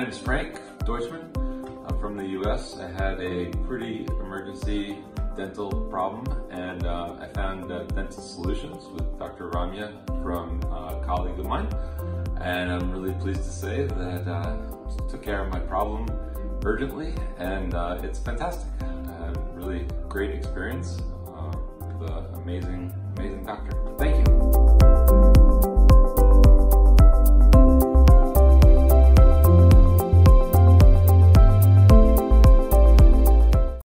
name's Fran Dorchman. I'm from the US. I had a pretty emergency dental problem, and I found Dental Solutions with Dr. Ramya from a colleague of mine. And I'm really pleased to say that took care of my problem urgently, and it's fantastic. Really great experience with an amazing doctor.